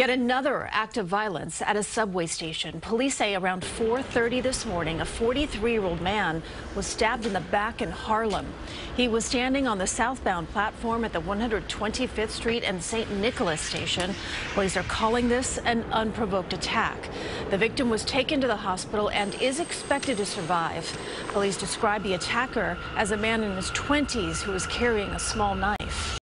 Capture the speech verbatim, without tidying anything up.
Yet another act of violence at a subway station. Police say around four thirty this morning, a forty-three-year-old man was stabbed in the back in Harlem. He was standing on the southbound platform at the one hundred twenty-fifth Street and Saint Nicholas station. Police are calling this an unprovoked attack. The victim was taken to the hospital and is expected to survive. Police describe the attacker as a man in his twenties who was carrying a small knife.